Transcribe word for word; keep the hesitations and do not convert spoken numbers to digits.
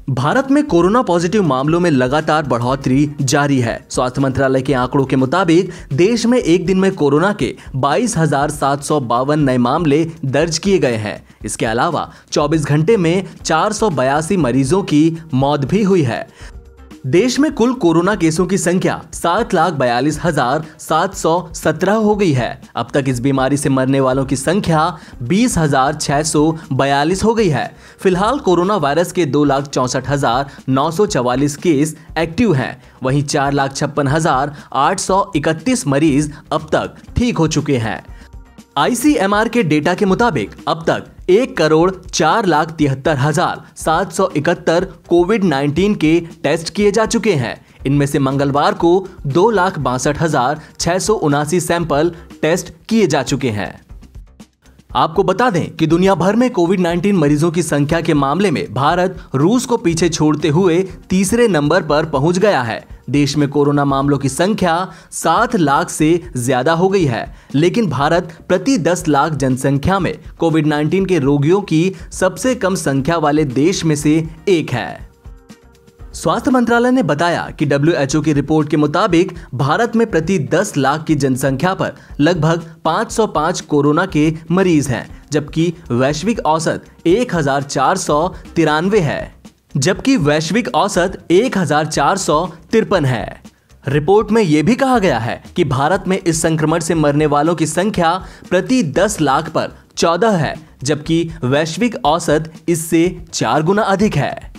भारत में corona positive मामलों में लगातार बढ़ोतरी जारी है। स्वास्थ्य मंत्रालय के आंकड़ों के मुताबिक देश में एक दिन में कोरोना के बाईस हजार सात सौ बावन नए मामले दर्ज किए गए हैं। इसके अलावा चौबीस घंटे में चार सौ बयासी मरीजों की मौत भी हुई है। देश में कुल कोरोना केसों की संख्या सात लाख बयालीस हजार सात सौ सत्रह हो गई है। अब तक इस बीमारी से मरने वालों की संख्या बीस हजार छह सौ बयालीस हो गई है। फिलहाल कोरोना वायरस के दो लाख चौसठ हजार नौ सौ चवालीस केस एक्टिव हैं। वहीं चार लाख छप्पन हजार आठ सौ इकतीस मरीज अब तक ठीक हो चुके हैं। आई सी एम आर के डेटा के मुताबिक अब तक एक करोड़ चार लाख तिहत्तर हजार सात सौ इकहत्तर कोविड नाइन्टीन के टेस्ट किए जा चुके हैं। इनमें से मंगलवार को दो लाख बासठ हजार छह सौ उनासी सैंपल टेस्ट किए जा चुके हैं। आपको बता दें कि दुनिया भर में कोविड नाइन्टीन मरीजों की संख्या के मामले में भारत रूस को पीछे छोड़ते हुए तीसरे नंबर पर पहुंच गया है। देश में कोरोना मामलों की संख्या सात लाख से ज्यादा हो गई है, लेकिन भारत प्रति दस लाख जनसंख्या में कोविड नाइन्टीन के रोगियों की सबसे कम संख्या वाले देश में से एक है। स्वास्थ्य मंत्रालय ने बताया कि डब्ल्यू एच ओ की रिपोर्ट के मुताबिक भारत में प्रति दस लाख की जनसंख्या पर लगभग पाँच सौ पाँच कोरोना के मरीज हैं, जबकि वैश्विक औसत एक हजार चार सौ तिरानवे है जबकि वैश्विक औसत एक हजार चार सौ तिरपन है। रिपोर्ट में यह भी कहा गया है कि भारत में इस संक्रमण से मरने वालों की संख्या प्रति दस लाख पर चौदह है, जबकि वैश्विक औसत इससे चार गुना अधिक है।